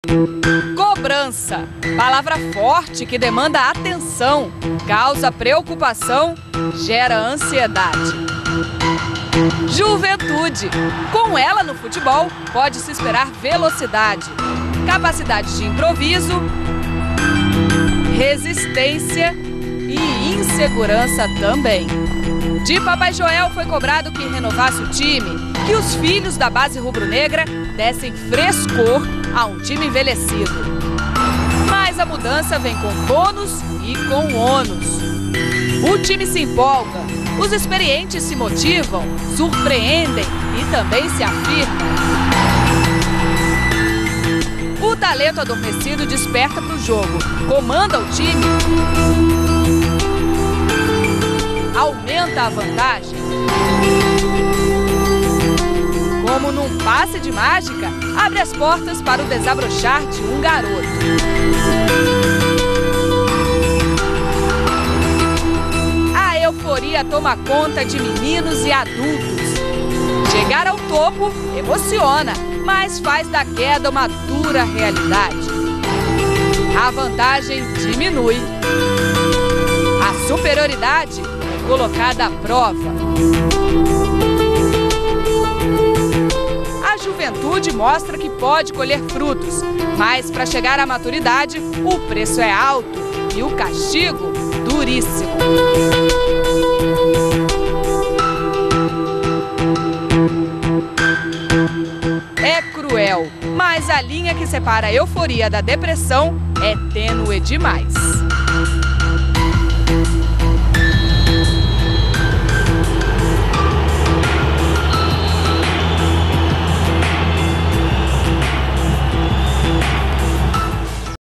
Cobrança, palavra forte que demanda atenção, causa preocupação, gera ansiedade. Juventude, com ela no futebol pode-se esperar velocidade, capacidade de improviso, resistência e insegurança também. De Papai Joel foi cobrado que renovasse o time, que os filhos da base rubro-negra dessem frescor a um time envelhecido. Mas a mudança vem com bônus e com ônus. O time se empolga, os experientes se motivam, surpreendem e também se afirmam. O talento adormecido desperta para o jogo, comanda o time, aumenta a vantagem. Como num passe de mágica, abre as portas para o desabrochar de um garoto. A euforia toma conta de meninos e adultos. Chegar ao topo emociona, mas faz da queda uma dura realidade. A vantagem diminui. A superioridade é colocada à prova. A juventude mostra que pode colher frutos, mas para chegar à maturidade, o preço é alto e o castigo duríssimo. É cruel, mas a linha que separa a euforia da depressão é tênue demais.